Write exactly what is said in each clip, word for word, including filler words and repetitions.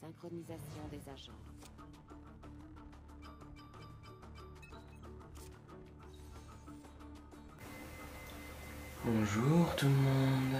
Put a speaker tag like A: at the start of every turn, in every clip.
A: synchronisation des agents.
B: Bonjour tout le monde.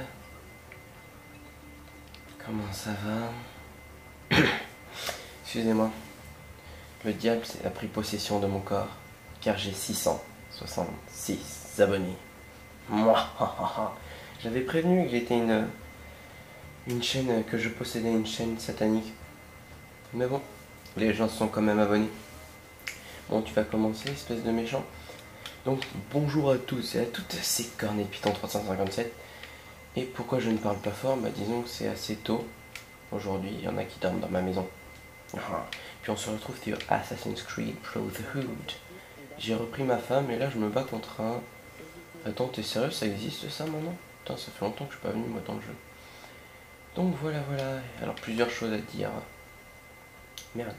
B: Comment ça va? Excusez-moi. Le diable a pris possession de mon corps, car j'ai six cent soixante-six abonnés. Moi, j'avais prévenu que j'étais une, une chaîne, que je possédais une chaîne satanique. Mais bon, les gens sont quand même abonnés. Bon, tu vas commencer, espèce de méchant. Donc, bonjour à tous et à toutes, c'est Cornet Python trois cent cinquante-sept. Et pourquoi je ne parle pas fort? Bah disons que c'est assez tôt. Aujourd'hui, il y en a qui dorment dans ma maison. Puis on se retrouve sur Assassin's Creed Brotherhood. J'ai repris ma femme et là je me bats contre un... Attends, t'es sérieux, ça existe ça maintenant? Putain, ça fait longtemps que je suis pas venu moi dans le jeu. Donc voilà, voilà. Alors plusieurs choses à dire. Merde.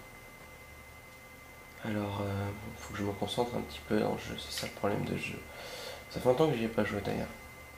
B: Alors, euh, faut que je me concentre un petit peu dans le jeu, c'est ça le problème de jeu. Ça fait longtemps que j'y ai pas joué d'ailleurs.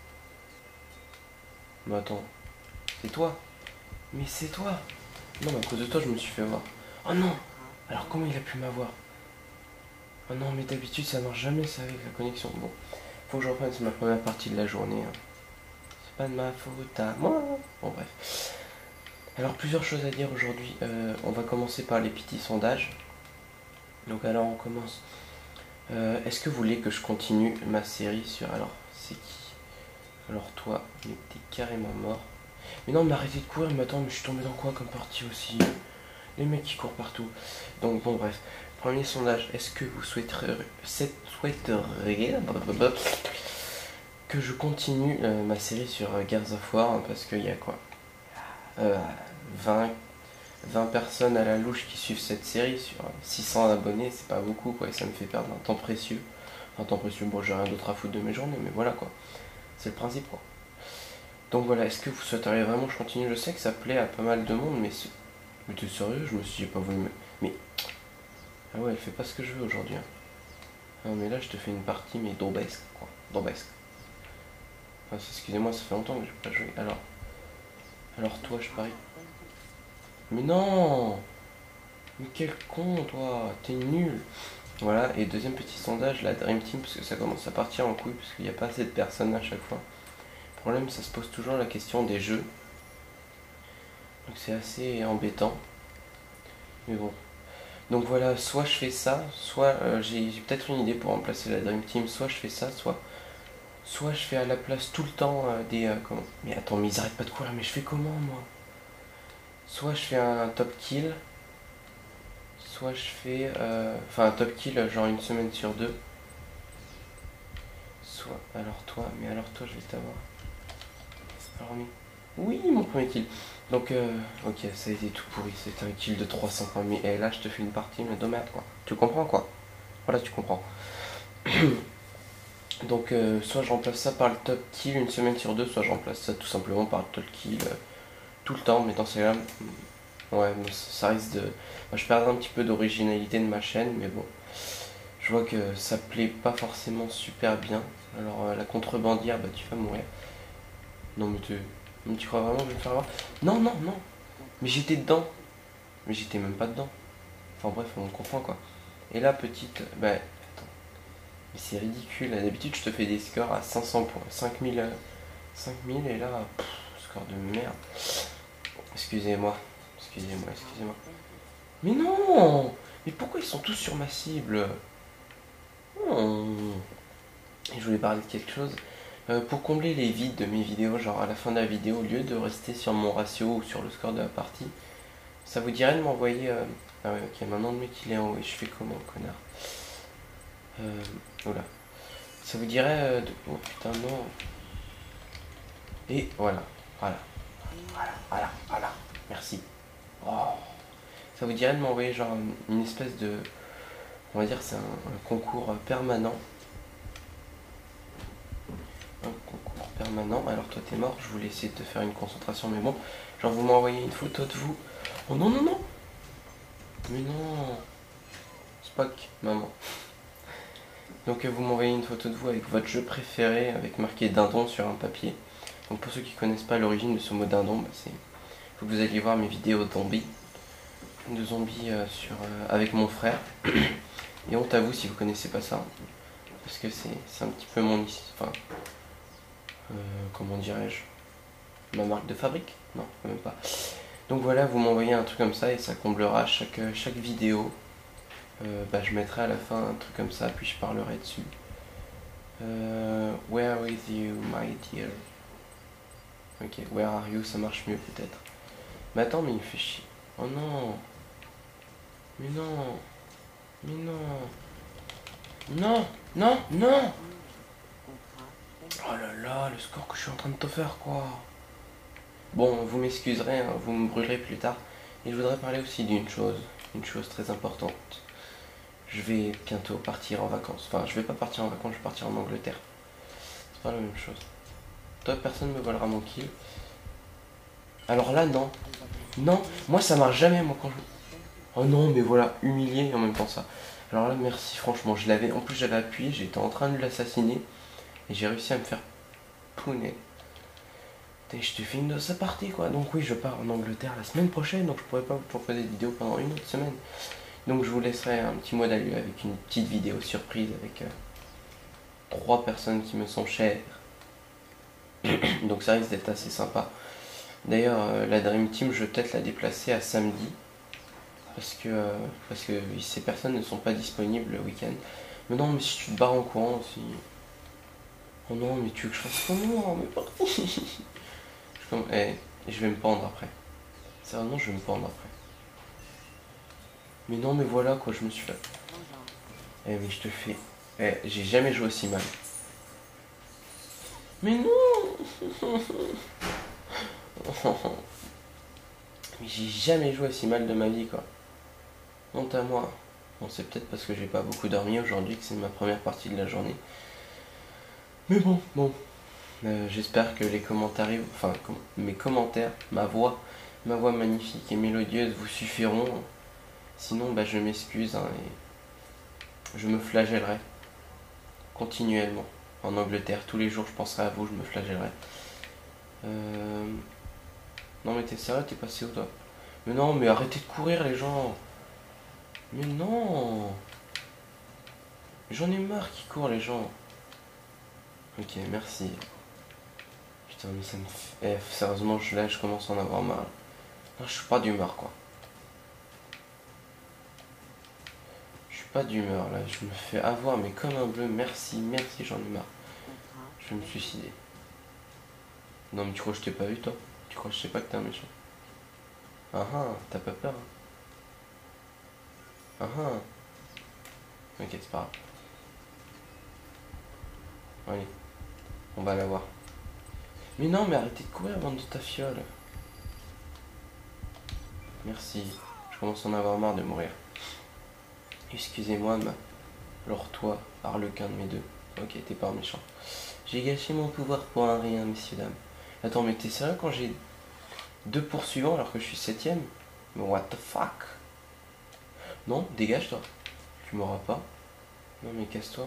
B: Mais attends, c'est toi? Mais c'est toi? Non, mais à cause de toi, je me suis fait voir. Oh non! Alors comment il a pu m'avoir? Oh non, mais d'habitude, ça marche jamais ça avec la connexion. Bon, faut que je reprenne, c'est ma première partie de la journée. Hein. C'est pas de ma faute à moi. Bon, bref. Alors, plusieurs choses à dire aujourd'hui. Euh, on va commencer par les petits sondages. Donc, alors, on commence. Euh, Est-ce que vous voulez que je continue ma série sur... Alors, c'est qui? Alors, toi, mais t'es carrément mort. Mais non, mais arrêtez de courir, mais attends, mais je suis tombé dans quoi comme partie aussi? Les mecs qui courent partout. Donc, bon, bref. Premier sondage. Est-ce que vous souhaiteriez, souhaiteriez que je continue euh, ma série sur euh, Gears of War? Hein, parce qu'il y a quoi euh, vingt, vingt personnes à la louche qui suivent cette série sur six cents abonnés. C'est pas beaucoup, quoi. Et ça me fait perdre un temps précieux. Un temps précieux, bon, j'ai rien d'autre à foutre de mes journées, mais voilà, quoi. C'est le principe, quoi. Donc voilà, est-ce que vous souhaiteriez vraiment que je continue? Je sais que ça plaît à pas mal de monde, mais... Mais t'es sérieux? Je me suis dit, pas voulu... Mais... Ah ouais, elle fait pas ce que je veux aujourd'hui. Hein. Non mais là, je te fais une partie, mais daubesque, quoi. Daubesque. Enfin, excusez-moi, ça fait longtemps que j'ai pas joué. Alors... Alors toi, je parie. Mais non! Mais quel con, toi! T'es nul! Voilà, et deuxième petit sondage, la Dream Team, parce que ça commence à partir en couille, parce qu'il n'y a pas assez de personnes à chaque fois. Le problème, ça se pose toujours la question des jeux. Donc c'est assez embêtant. Mais bon. Donc voilà, soit je fais ça, soit euh, j'ai peut-être une idée pour remplacer la Dream Team, soit je fais ça, soit soit je fais à la place tout le temps euh, des... Euh, comment... Mais attends, mais ils arrêtent pas de courir, mais je fais comment moi? Soit je fais un top kill, soit je fais... euh, Enfin un top kill genre une semaine sur deux. Soit... Alors toi, mais alors toi je vais t'avoir. Alors mais... Oui, mon premier kill. Donc, euh, ok, ça a été tout pourri. C'était un kill de trois cents points. Mais et là, je te fais une partie, mais de merde, quoi. Tu comprends, quoi? Voilà, tu comprends. Donc, euh, soit je remplace ça par le top kill une semaine sur deux, soit je remplace ça tout simplement par le top kill euh, tout le temps. Mais dans ces là ouais, mais ça risque de. Moi, je perdrai un petit peu d'originalité de ma chaîne, mais bon. Je vois que ça plaît pas forcément super bien. Alors, euh, la contrebandière, bah, tu vas mourir. Non, mais tu. Mais tu crois vraiment que je vais me faire avoir? Non, non, non. Mais j'étais dedans. Mais j'étais même pas dedans. Enfin bref, on comprend quoi. Et là, petite... Bah, attends. Mais c'est ridicule. D'habitude, je te fais des scores à cinq cents points. cinq mille, cinq mille et là, pff, score de merde. Excusez-moi. Excusez-moi, excusez-moi. Mais non! Mais pourquoi ils sont tous sur ma cible? Oh. Et je voulais parler de quelque chose. Euh, pour combler les vides de mes vidéos, genre à la fin de la vidéo, au lieu de rester sur mon ratio ou sur le score de la partie, ça vous dirait de m'envoyer... Euh... Ah ouais, ok, maintenant le mec il est en haut et je fais comment, connard? Euh... Oula. Ça vous dirait euh, de... Oh putain, non. Et voilà. Voilà. Voilà, voilà, voilà. Merci. Oh. Ça vous dirait de m'envoyer genre une espèce de... On va dire c'est un, un concours permanent. Un concours permanent. Alors toi t'es mort, je voulais essayer de te faire une concentration, mais bon. Genre vous m'envoyez une photo de vous. Oh non, non, non. Mais non. Spock, maman. Donc vous m'envoyez une photo de vous avec votre jeu préféré, avec marqué dindon sur un papier. Donc pour ceux qui connaissent pas l'origine de ce mot dindon, bah c'est... faut que vous alliez voir mes vidéos zombies. de zombies euh, sur, euh, avec mon frère. Et on t'avoue si vous connaissez pas ça. Parce que c'est un petit peu mon... Enfin, euh, comment dirais-je, ma marque de fabrique. Non, même pas. Donc voilà, vous m'envoyez un truc comme ça et ça comblera chaque, chaque vidéo. Euh, bah, je mettrai à la fin un truc comme ça, puis je parlerai dessus. Euh, where is you, my dear? Ok, where are you, ça marche mieux peut-être. Mais attends, mais il me fait chier. Oh non. Mais non. Mais non. Non, non, non. Oh là là, le score que je suis en train de te faire, quoi. Bon, vous m'excuserez, hein, vous me brûlerez plus tard. Et je voudrais parler aussi d'une chose, une chose très importante. Je vais bientôt partir en vacances. Enfin, je vais pas partir en vacances, je vais partir en Angleterre. C'est pas la même chose. Toi, personne ne me volera mon kill. Alors là, non. Non, moi ça marche jamais, moi, quand je... Oh non, mais voilà, humilié en même temps ça. Alors là, merci, franchement, je l'avais... En plus, j'avais appuyé, j'étais en train de l'assassiner. Et j'ai réussi à me faire pouner. Et je te filme de sa partie, quoi. Donc oui, je pars en Angleterre la semaine prochaine, donc je pourrais pas vous proposer des vidéos pendant une autre semaine. Donc je vous laisserai un petit mot d'adieu avec une petite vidéo surprise avec euh, trois personnes qui me sont chères. Donc ça risque d'être assez sympa. D'ailleurs, euh, la Dream Team, je vais peut-être la déplacer à samedi. Parce que, euh, parce que ces personnes ne sont pas disponibles le week-end. Mais non, mais si tu te barres en courant aussi. Oh non, mais tu veux que je fasse comment? Mais parti. je, eh, je vais me pendre après. Sérieusement, je vais me pendre après. Mais non, mais voilà quoi, je me suis fait. Eh, mais je te fais. Eh, j'ai jamais joué aussi mal. Mais non. Mais j'ai jamais joué aussi mal de ma vie, quoi. Honte à moi. Bon, c'est peut-être parce que j'ai pas beaucoup dormi aujourd'hui que c'est ma première partie de la journée. Mais bon, bon. Euh, J'espère que les commentaires, enfin, com mes commentaires, ma voix, ma voix magnifique et mélodieuse vous suffiront. Sinon, bah, je m'excuse hein, et je me flagellerai continuellement. En Angleterre, tous les jours, je penserai à vous, je me flagellerai. Euh... Non, mais t'es sérieux, t'es passé où toi? Mais non, mais arrêtez de courir, les gens. Mais non. J'en ai marre qui courent, les gens. Ok, merci. Putain, mais ça me fait... Eh, sérieusement, je, là, je commence à en avoir marre. Non, je suis pas d'humeur, quoi. Je suis pas d'humeur, là. Je me fais avoir, mais comme un bleu. Merci, merci, j'en ai marre. Je vais me suicider. Non, mais tu crois que je t'ai pas vu, toi? Tu crois que je sais pas que t'es un méchant? Ah ah, t'as pas peur, hein? Ah ah. Ok, c'est pas grave. Allez, on va la voir. Mais non, mais arrêtez de courir, bande de ta fiole. Merci. Je commence à en avoir marre de mourir. Excusez-moi, ma... Alors toi, Harlequin de mes deux. Ok, t'es pas un méchant. J'ai gâché mon pouvoir pour un rien, messieurs, dames. Attends, mais t'es sérieux quand j'ai deux poursuivants alors que je suis septième? Mais what the fuck? Non, dégage-toi. Tu m'auras pas. Non, mais casse-toi.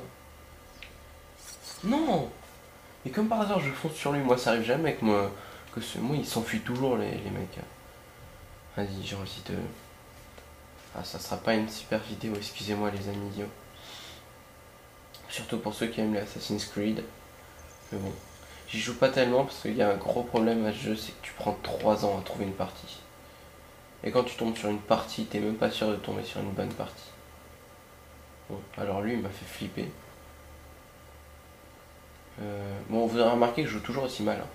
B: Non! Et comme par hasard, je fonce sur lui. Moi, ça arrive jamais que moi... Que ce... Moi, ils s'enfuient toujours, les, les mecs. Vas-y, j'ai envie de... Ah, ça sera pas une super vidéo, excusez-moi les amis idiots. Surtout pour ceux qui aiment les Assassin's Creed. Mais bon, j'y joue pas tellement parce qu'il y a un gros problème à ce jeu, c'est que tu prends trois ans à trouver une partie. Et quand tu tombes sur une partie, t'es même pas sûr de tomber sur une bonne partie. Bon, alors lui, il m'a fait flipper. Euh, bon, vous avez remarqué que je joue toujours aussi mal. Hein.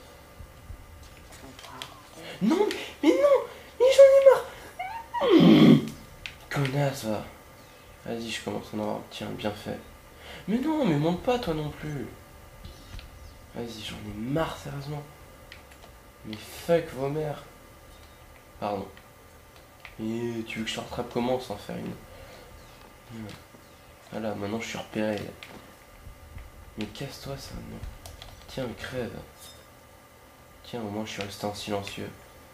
B: Non, mais non, mais j'en ai marre. Connasse, va. Vas-y, je commence à en avoir. Tiens, bien fait. Mais non, mais monte pas toi non plus. Vas-y, j'en ai marre, sérieusement. Mais fuck vos mères. Pardon. Et tu veux que je te rattrape comment sans faire une... Voilà, maintenant je suis repéré. Mais casse-toi, ça, non. Tiens, crève. Tiens, au moins je suis resté en silencieux.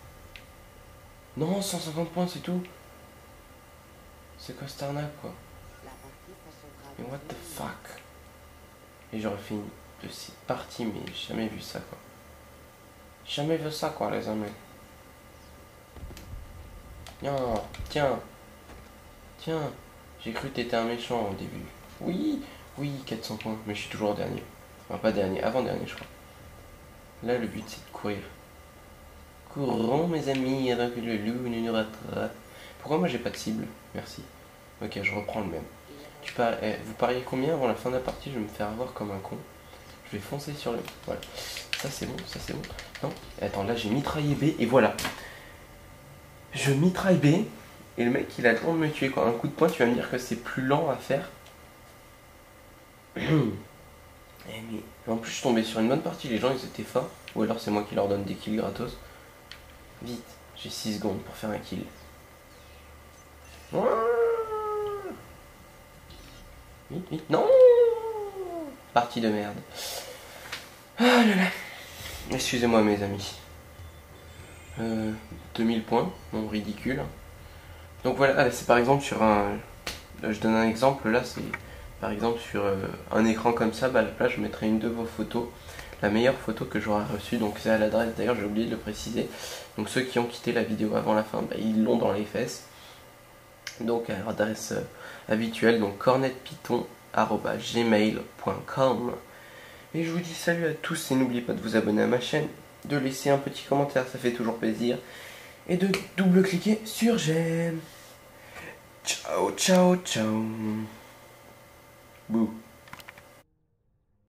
B: Non, cent cinquante points, c'est tout. C'est quoi cette arnaque, quoi? Mais what the fuck? Et j'aurais fait une de ces parties, mais j'ai jamais vu ça, quoi. Jamais vu ça, quoi, les amis. Tiens, tiens, tiens. J'ai cru que t'étais un méchant au début. Oui, oui, quatre cents points, mais je suis toujours dernier. Enfin, pas dernier, avant-dernier, je crois. Là, le but, c'est de courir. Courons, mes amis, avant que le loup ne nous rattrape. Pourquoi moi, j'ai pas de cible? Merci. Ok, je reprends le même. Tu par... eh, vous pariez combien avant la fin de la partie? Je vais me faire avoir comme un con. Je vais foncer sur le... Voilà. Ça, c'est bon, ça, c'est bon. Non. Attends, là, j'ai mitraillé B, et voilà. Je mitraille B, et le mec, il a le temps de me tuer, quoi. Un coup de poing, tu vas me dire que c'est plus lent à faire. Eh, mais... En plus, je suis tombé sur une bonne partie. Les gens, ils étaient forts. Ou alors, c'est moi qui leur donne des kills gratos. Vite, j'ai six secondes pour faire un kill. Vite, vite, non. Partie de merde. Ah là là. Excusez-moi, mes amis. Euh, deux mille points, non, ridicule. Donc voilà, c'est par exemple sur un... Là, je donne un exemple, là c'est par exemple sur euh, un écran comme ça, bah, là je mettrai une de vos photos, la meilleure photo que j'aurai reçue, donc c'est à l'adresse, d'ailleurs j'ai oublié de le préciser, donc ceux qui ont quitté la vidéo avant la fin, bah, ils l'ont dans les fesses, donc à l'adresse euh, habituelle, donc cornetpython arobase gmail point com. Et je vous dis salut à tous et n'oubliez pas de vous abonner à ma chaîne, de laisser un petit commentaire, ça fait toujours plaisir, et de double-cliquer sur j'aime. Ciao, ciao, ciao. Bouh.